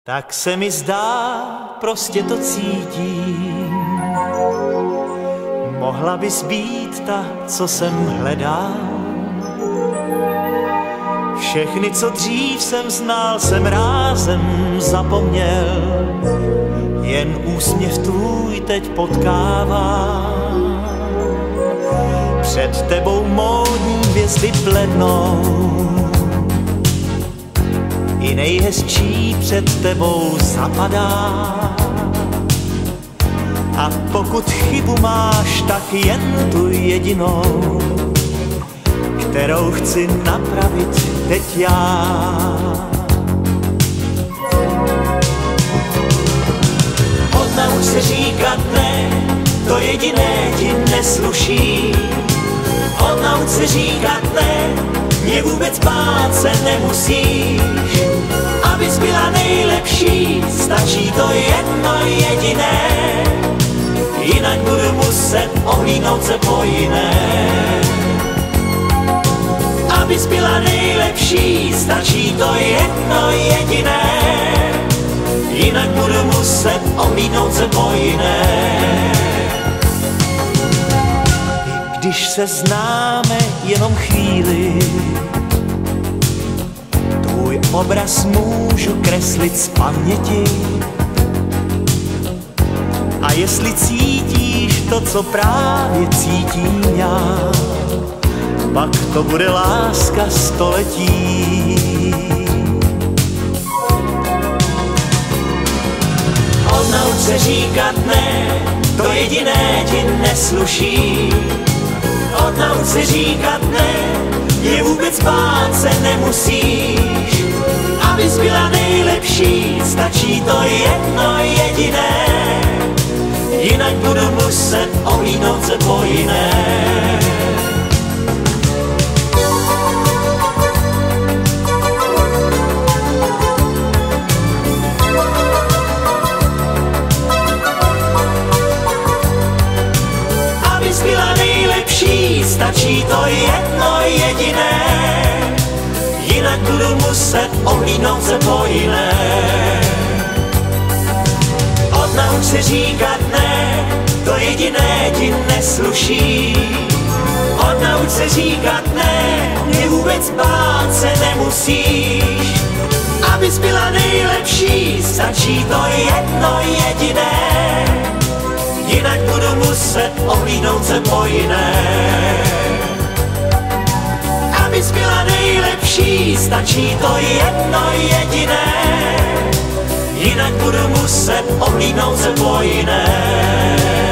Tak se mi zdá, prostě to cítím. Mohla bys být ta, co jsem hledal. Všechny, co dřív jsem znal, jsem rázem zapomněl. Jen úsměv tvůj teď potkává. Před tebou módní hvězdy blednou. I nejhezčí před tebou zapadá. A pokud chybu máš, tak jen tu jedinou, kterou chci napravit teď já. Odnauč se říkat ne, to jediné ti nesluší. Odnauč se říkat ne, mě vůbec bát se nemusíš. Abys byla nejlepší, stačí to jedno jediné. Jinak budu muset ohlídnout se po jiné. Abys byla nejlepší, stačí to jedno jediné. Jinak budu muset ohlídnout se po jiné. I když se známe jenom chvíli, tvůj obraz můžu kreslit z paměti. A jestli cítíš to, co právě cítím já, pak to bude láska století. Odnauč se říkat ne, to jediné ti nesluší. Odnauč se říkat ne, mě vůbec bát se nemusíš. Abys byla nejlepší, stačí to jedno jediné. Jinak budu muset ohlídnout se po jiné. Abys byla nejlepší, stačí to jedno jediné. Jinak budu muset ohlídnout se po jiné. Odnauč se říkat ne, to jediné ti nesluší. Odnauč se říkat ne, mě vůbec bát se nemusíš. Abys byla nejlepší, stačí to jedno jediné. Jinak budu muset ohlídnout se po jiné. Abys byla nejlepší, stačí to jedno jediné. Jinak budu muset ohlídnout se po jiné.